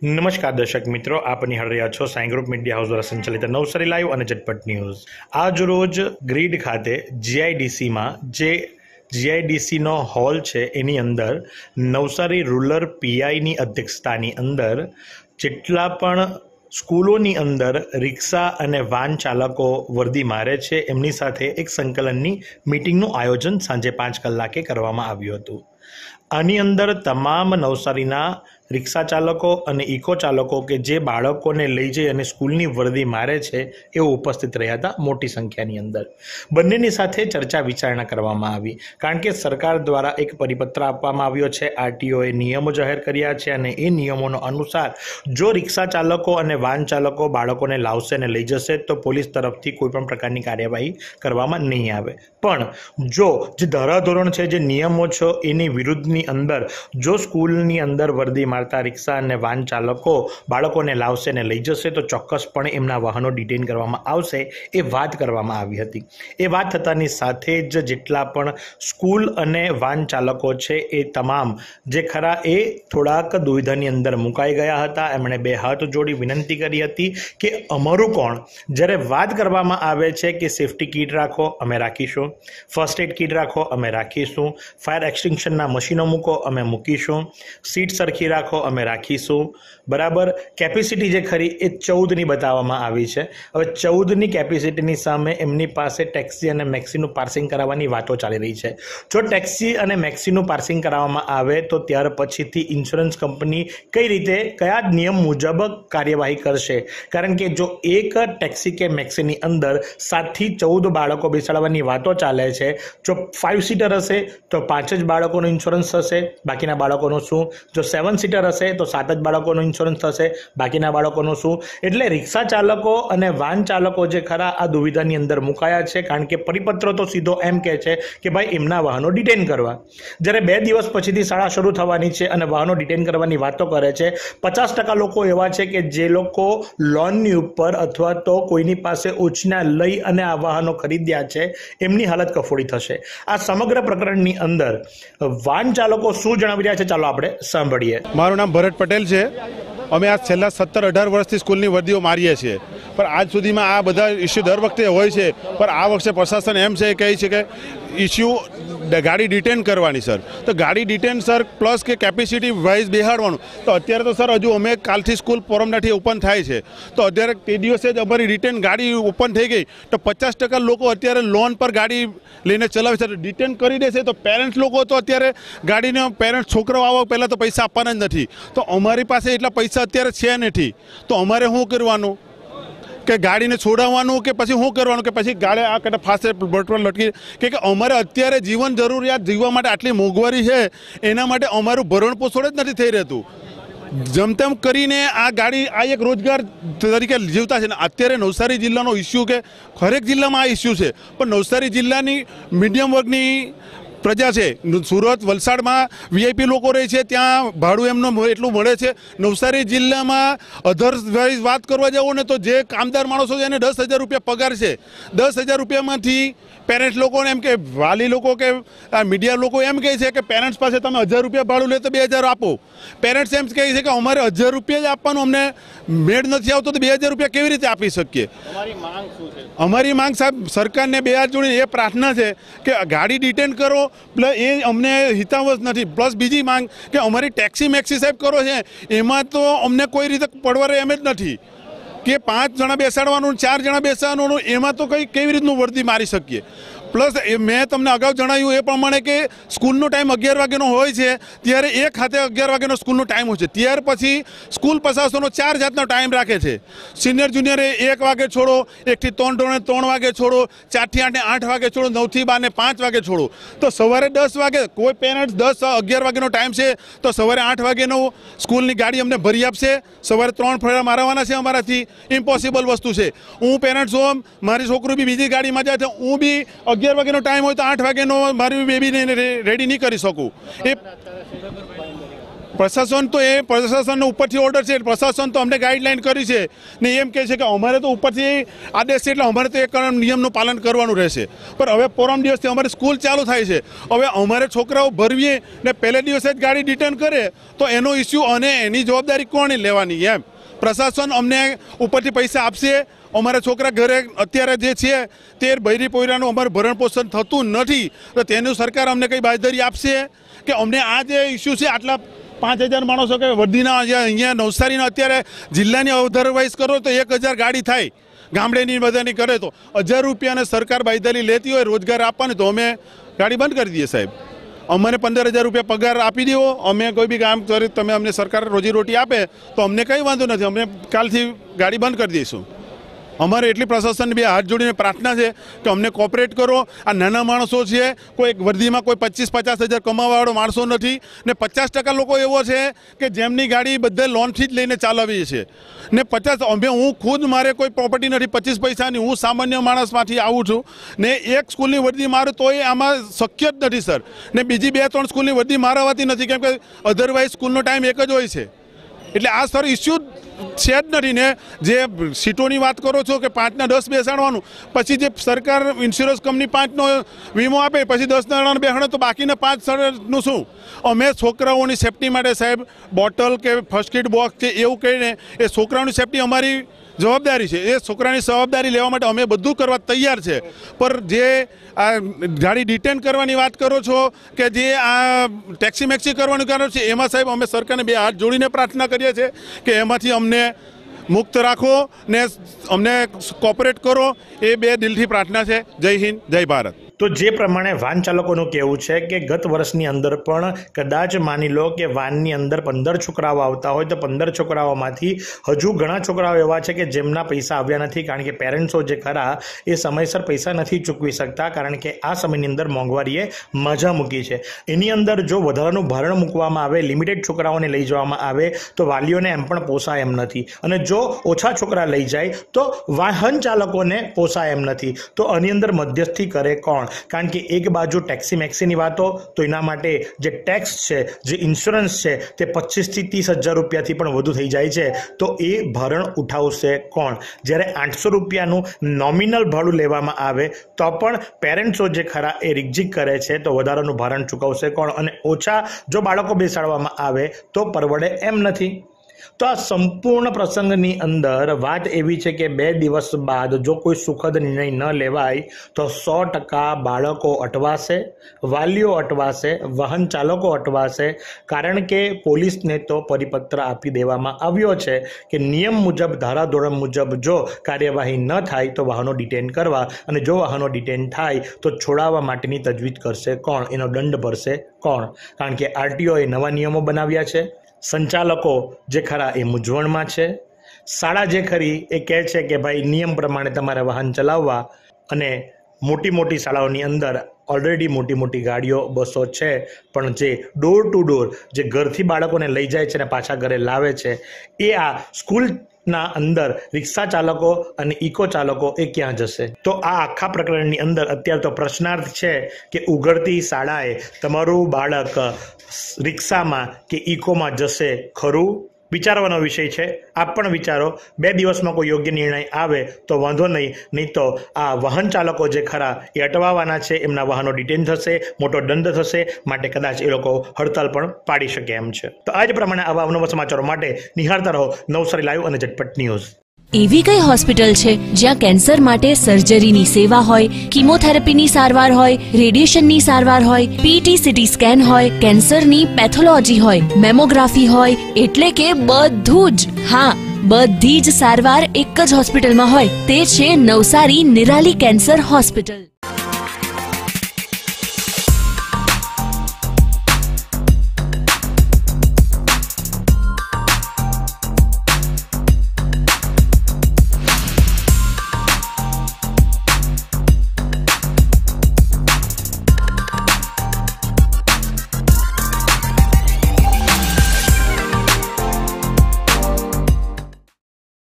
નમસ્કાર દર્શક મિત્રો, આપ નિહાળ રહ્યા છો સાઈ ગ્રુપ મીડિયા હાઉસ દ્વારા સંચાલિત નવસારી લાઈવ અને ઝટપટ ન્યૂઝ। આજ રોજ ગ્રીડ ખાતે જીઆઈડીસીમાં જે જીઆઈડીસીનો હોલ છે એની અંદર નવસારી રૂરલ પીઆઈની અધ્યક્ષતાની અંદર જેટલા પણ સ્કૂલોની અંદર રિક્ષા અને વાન ચાલકો વર્દી મારે છે એમની સાથે એક સંકલનની મીટિંગનું આયોજન સાંજે 5 કલાકે કરવામાં આવ્યું હતું। આની અંદર તમામ નવસારીના રિક્ષા ચાલકો અને ઇકો ચાલકો કે જે બાળકોને લઈ જઈ અને સ્કૂલની વર્દી મારે છે એઓ ઉપસ્થિત રહ્યા હતા મોટી સંખ્યાની અંદર। બંનેની સાથે ચર્ચા વિચારણા કરવામાં આવી, કારણ કે સરકાર દ્વારા એક પરિપત્ર આપવામાં આવ્યો છે, આરટીઓએ નિયમો જાહેર કર્યા છે અને એ નિયમોનો અનુસાર જો રિક્ષા ચાલકો અને વાન ચાલકો બાળકોને લાવશે અને લઈ જશે તો પોલીસ તરફથી કોઈપણ પ્રકારની કાર્યવાહી કરવામાં નહીં આવે। પણ જો જે ધારાધોરણ છે, જે નિયમો છે એની વિરુદ્ધની અંદર જો સ્કૂલની અંદર વર્દી મારતા રિક્ષા અને વાન ચાલકો બાળકોને લાવશે અને લઈ જશે તો ચોક્કસપણે એમના વાહનો ડિટેઇન કરવામાં આવશે, એ વાત કરવામાં આવી હતી। એ વાત થતાની સાથે જ જેટલા પણ સ્કૂલ અને વાન ચાલકો છે એ તમામ જે ખરા એ થોડાક દુવિધાની અંદર મુકાઈ ગયા હતા। એમણે 2 હાથ જોડી વિનંતી કરી હતી કે અમારું કોણ, જ્યારે વાત કરવામાં આવે છે કે સેફટી કિટ રાખો અમે રાખીશું, ફર્સ્ટ એડ કિટ રાખો અમે રાખીશું, ફાયર એક્સટિંગ્વિશનના મશીનો મૂકો અમે મૂકીશું, સીટ સરખી રાખો અમે રાખીશું, બરાબર। કેપેસિટી જે ખરી એ 14ની બતાવવામાં આવી છે। હવે 14ની કેપેસિટીની સામે એમની પાસે ટેક્સી અને મેક્સીનું પાર્સિંગ કરાવવાની વાતો ચાલી રહી છે। જો ટેક્સી અને મેક્સીનું પાર્સિંગ કરાવવામાં આવે તો ત્યાર પછીથી ઇન્સ્યોરન્સ કંપની કઈ રીતે કયા નિયમ મુજબ કાર્યવાહી કરશે, કારણ કે જો એક ટેક્સી કે મેક્સીની અંદર 7 થી 14 બાળકો બેસાડવાની વાતો ચાલે છે, જો 5 સીટર હશે તો 5 જ બાળકોનો ઇન્સ્યોરન્સ થશે, બાકીના બાળકોનો શું? જો 7 સીટર હશે તો 7 જ બાળકોનો ઇન્સ્યોરન્સ થશે, બાકીના બાળકોનું શું? એટલે રિક્ષા ચાલકો અને વાન ચાલકો જે ખરા આ દુવિધાની અંદર મુકાયા છે, કારણ કે પરિપત્ર તો સીધો એમ કહે છે કે ભાઈ એમના વાહનો ડિટેન કરવા। જ્યારે 2 દિવસ પછીથી શાળા શરૂ થવાની છે અને વાહનો ડિટેન કરવાની વાતો કરે છે, 50% લોકો એવા છે કે જે લોકો લોનની ઉપર અથવા તો કોઈની પાસે ઓછીના લઈ અને આ વાહનો ખરીદ્યા છે, એમની હાલત કફોડી થશે। આ સમગ્ર પ્રકરણની અંદર વાન ચાલકો શું જણાવી રહ્યા છે ચાલો આપણે સાંભળીએ। મારું નામ ભરત પટેલ છે। અમે આ છેલ્લા 17-18 વર્ષથી સ્કૂલની વર્દીઓ મારીએ છીએ, પણ આજ સુધીમાં આ બધા ઇસ્યુ દર વખતે હોય છે, પણ આ વખતે પ્રશાસન એમ છે કહે છે કે ઇસ્યુ ગાડી ડિટેન કરવાની સર, તો ગાડી ડિટેન સર પ્લસ કે કેપેસિટી વાઇઝ બેહાડવાનું। તો અત્યારે તો સર હજુ અમે કાલથી સ્કૂલ પરમનાથી ઓપન થાય છે, તો અત્યારે તે દિવસે જ અમારી રિટેન ગાડી ઓપન થઈ ગઈ તો 50% લોકો અત્યારે લોન પર ગાડી લઈને ચલાવે છે, ડિટેન કરી દેશે તો પેરેન્ટ્સ લોકો તો અત્યારે ગાડીને પેરેન્ટ્સ છોકરાઓ આવવા પહેલાં તો પૈસા આપવાના જ નથી, તો અમારી પાસે એટલા પૈસા અત્યારે છે નથી, તો અમારે શું કરવાનું કે ગાડીને છોડાવવાનું કે પછી શું કરવાનું કે પછી ગાડી આ કદાચ ફાસ્ટ બટન લટકી કે અમારે અત્યારે જીવન જરૂરિયાત જીવવા માટે આટલી મોંઘવારી છે, એના માટે અમારું ભરણ પોષણ જ નથી થઈ રહેતું। જેમ કરીને આ ગાડી આ એક રોજગાર તરીકે જીવતા છે ને। અત્યારે નવસારી જિલ્લાનો ઇસ્યુ કે હરેક જિલ્લામાં આ ઇસ્યુ છે, પણ નવસારી જિલ્લાની મીડિયમ વર્ગની પ્રજા છે, સુરત વલસાડમાં વીઆઈપી લોકો રહે છે, ત્યાં ભાડું એમનું એટલું મળે છે। નવસારી જિલ્લામાં અધર્સ વાઇઝ વાત કરવા જાઓ ને તો જે કામદાર માણસો છે એને 10,000 રૂપિયા પગાર છે, 10,000 રૂપિયામાંથી પેરેન્ટ્સ લોકોને એમ કે વાલી લોકો કે આ મીડિયા લોકો એમ કહે છે કે પેરેન્ટ્સ પાસે તમે 1000 રૂપિયા ભાડું લે તો 2000 આપો। પેરેન્ટ્સ એમ કહે છે કે અમારે 1000 રૂપિયા જ આપવાનું, અમને મેળ નથી આવતો તો 2000 રૂપિયા કેવી રીતે આપી શકીએ? અમારી માંગ સાહેબ સરકારને 2 હાથ જોડીને એ પ્રાર્થના છે કે ગાડી ડિટેન કરો, પ્લસ એ અમને હિતાવહ નથી, પ્લસ બીજી માંગ કે અમારી ટેક્સી મેક્સી સાહેબ કરો છે એમાં તો અમને કોઈ રીતે પડવારે એમ જ નથી કે 5 જણા બેસાડવાનું 4 જણા બેસાડવાનું, એમાં તો કેવી રીતનું વર્દી મારી શકીએ? પ્લસ મેં તમને અગાઉ જણાવ્યું એ પ્રમાણે કે સ્કૂલનો ટાઈમ 11 વાગ્યાનો હોય છે, ત્યારે એક હાથે 11 વાગ્યાનો સ્કૂલનો ટાઈમ હોય છે, ત્યાર પછી સ્કૂલ પ્રશાસનો 4 જાતનો ટાઈમ રાખે છે। સિનિયર જુનિયરે 1 વાગે છોડો, 1 થી 3 ધોરણે 3 વાગે છોડો, 4 થી 8 ને 8 વાગે છોડો, 9 થી 12 ને 5 વાગે છોડો, તો સવારે 10 વાગે કોઈ પેરેન્ટ્સ 11 વાગ્યાનો ટાઈમ છે તો સવારે 8 વાગ્યાનો સ્કૂલની ગાડી અમને ભરી આપશે? સવારે 3 ફેરા મારવાના છે અમારાથી? ઇમ્પોસિબલ વસ્તુ છે। હું પેરેન્ટ્સ હોમ, મારી છોકરી બી બીજી ગાડીમાં જાય તો હું બી 11 વાગ્યાનો ટાઈમ હોય તો 8 વાગ્યાનો મારી બેબીને રેડી નહીં કરી શકું। એ પ્રશાસન તો એ પ્રશાસનનો ઉપરથી ઓર્ડર છે, પ્રશાસન તો અમને ગાઈડલાઈન કરી છે ને એમ કહે છે કે અમારે તો ઉપરથી આદેશ છે એટલે અમારે તો એ નિયમનું પાલન કરવાનું રહેશે. પણ હવે પરમ દિવસથી અમારી સ્કૂલ ચાલુ થાય છે, હવે અમારે છોકરાઓ ભરવીએ ને પહેલે દિવસે જ ગાડી રિટર્ન કરે તો એનો ઇસ્યુ અને એની જવાબદારી કોણે લેવાની? એમ પ્રશાસન અમને ઉપરથી પૈસા આપશે, અમારા છોકરા ઘરે અત્યારે જે છે તે બૈરી પોયરાનું અમારું ભરણ પોષણ થતું નથી તો તેનું સરકાર અમને કંઈ બાંયધરી આપશે કે અમને આ જે ઇસ્યુ છે આટલા 5000 માણસો કે વર્ધીના અહીંયા નવસારીના અત્યારે જિલ્લાની અધરવાઇઝ કરો તો 1000 ગાડી થાય, ગામડેની બધાની કરે તો 1000 રૂપિયાને સરકાર બાંયધરી લેતી હોય રોજગાર આપવાની તો અમે ગાડી બંધ કરી દઈએ સાહેબ. અમને 15000 રૂપિયા પગાર આપી દેવો, અમે કોઈ બી કામ કરી તમે અમને સરકાર રોજીરોટી આપે તો અમને કંઈ વાંધો નથી, અમે કાલથી ગાડી બંધ કરી દઈશું. અમારે એટલી પ્રશાસનને બે હાથ જોડીને પ્રાર્થના છે કે અમને કોઓપરેટ કરો. આ નાના માણસો છે, કોઈ વર્ધીમાં કોઈ 25-50 હજાર કમાવાવાળો માણસો નથી ને 50% લોકો એવો છે કે જેમની ગાડી બધે લોનથી જ લઈને ચાલાવીએ છે ને 50 અમે હું ખુદ મારે કોઈ પ્રોપર્ટી નથી 25 પૈસાની, હું સામાન્ય માણસમાંથી આવું છું ને એક સ્કૂલની વર્દી મારું તો એ આમાં શક્ય જ નથી સર. ને બીજી 2-3 સ્કૂલની વર્દી મારાવાતી નથી કેમ કે અધરવાઇઝ સ્કૂલનો ટાઈમ એક જ હોય છે. એટલે આ સર ઇસ્યુ છે જ નથી ને. જે સીટોની વાત કરો છો કે 5 ને 10 બેસાડવાનું, પછી જે સરકાર ઇન્સ્યોરન્સ કંપની 5નો વીમો આપે પછી 10 જણાને બેસાડે તો બાકીના 5નું શું? અમે છોકરાઓની સેફટી માટે સાહેબ બોટલ કે ફર્સ્ટ એડ બોક્સ છે એવું કહીને એ છોકરાઓની સેફટી અમારી જવાબદારી છે, એ છોકરાની જવાબદારી લેવા માટે અમે બધું કરવા તૈયાર છે. પણ જે આ ગાડી ડિટેન કરવાની વાત કરો છો કે જે આ ટેક્સી મેક્સી કરવાનું કારણ છે એમાં સાહેબ અમે સરકારને બે હાથ જોડીને પ્રાર્થના કરીએ છીએ કે એમાંથી અમને મુક્ત રાખો ને અમને કોઓપરેટ કરો, એ બે દિલથી પ્રાર્થના છે. જય હિન્દ, જય ભારત. તો જે પ્રમાણે વાહન ચાલકોનું કહેવું છે કે ગત વર્ષની અંદર પણ કદાચ માની લો કે વાનની અંદર 15 છોકરાઓ આવતા હોય તો 15 છોકરાઓમાંથી હજુ ઘણા છોકરાઓ એવા છે કે જેમના પૈસા આવ્યા નથી કારણ કે પેરેન્ટ્સો જે ખરા એ સમયસર પૈસા નથી ચૂકવી શકતા કારણ કે આ સમયની અંદર મોંઘવારીએ મજા મૂકી છે. એની અંદર જો વધારાનું ભારણ મૂકવામાં આવે, લિમિટેડ છોકરાઓને લઈ જવામાં આવે તો વાલીઓને એમ પણ પોસાય એમ નથી અને જો ઓછા છોકરા લઈ જાય તો વાહન ચાલકોને પોસાય એમ નથી. તો આની અંદર મધ્યસ્થી કરે કોણ? કારણ કે એક બાજુ ટેક્સી મેક્સીની વાતો તો એના માટે જે ટેક્સ છે, જે ઇન્સ્યોરન્સ છે તે 25 થી 30 હજાર રૂપિયાથી પણ વધુ થઈ જાય છે તો એ ભારણ ઉઠાવશે કોણ? જ્યારે 800 રૂપિયાનું નોમિનલ ભાડું લેવામાં આવે તો પણ પેરેન્ટ્સો જે ખરા એ રિકઝિક કરે છે તો વધારાનું ભારણ ચૂકવશે કોણ? અને ઓછા જો બાળકો બેસાડવામાં આવે તો પરવડે એમ નથી. તો આ સંપૂર્ણ પ્રસંગની અંદર વાત એવી છે કે 2 દિવસ બાદ જો કોઈ સુખદ નિર્ણય ન લેવાય તો 100% બાળકો અટવાશે, વાલીઓ અટવાશે, વાહન ચાલકો અટવાશે. કારણ કે પોલીસને તો પરિપત્ર આપી દેવામાં આવ્યો છે કે નિયમ મુજબ, ધારાધોરણ મુજબ જો કાર્યવાહી ન થાય તો વાહનો ડિટેન કરવા અને જો વાહનો ડિટેન થાય તો છોડાવવા માટેની તજવીજ કરશે કોણ? એનો દંડ ભરશે કોણ? કારણ કે આરટીઓએ નવા નિયમો બનાવ્યા છે. સંચાલકો જે ખરા એ મૂંઝવણમાં છે. શાળા જે ખરી એ કહે છે કે ભાઈ નિયમ પ્રમાણે તમારે વાહન ચલાવવા અને મોટી શાળાઓની અંદર ઓલરેડી મોટી ગાડીઓ, બસો છે પણ જે ડોર ટુ ડોર જે ઘરથી બાળકોને લઈ જાય છે અને પાછા ઘરે લાવે છે એ આ સ્કૂલના અંદર રિક્ષા ચાલકો અને ઇકો ચાલકો એ ક્યાં જશે? તો આ આખા પ્રકરણની અંદર અત્યારે તો પ્રશ્નાર્થ છે કે ઉઘડતી શાળાએ તમારું બાળક રિક્ષામાં કે ઇકોમાં જશે ખરું? વિચારવાનો વિષય છે. આપ પણ વિચારો. 2 દિવસમાં કોઈ યોગ્ય નિર્ણય આવે તો વાંધો નહીં તો આ વાહન ચાલકો જે ખરા એ અટવાવાના છે, એમના વાહનો ડિટેન થશે, મોટો દંડ થશે, માટે કદાચ એ લોકો હડતાલ પણ પાડી શકે એમ છે. તો આ જ પ્રમાણે આવા અવનવા સમાચારો માટે નિહાળતા રહો નવસારી લાઈવ અને ઝટપટ ન્યૂઝ. એવી કઈ હોસ્પિટલ છે જ્યાં કેન્સર માટે સર્જરીની સેવા હોય, કીમોથેરાપીની સારવાર હોય, રેડિયેશનની સારવાર હોય, પીટી સીટી સ્કેન હોય, કેન્સરની પેથોલોજી હોય, મેમોગ્રાફી હોય, એટલે કે બધું જ. હા, બધી જ સારવાર એક જ હોસ્પિટલમાં હોય. તે છે નવસારી નિરાલી કેન્સર હોસ્પિટલ.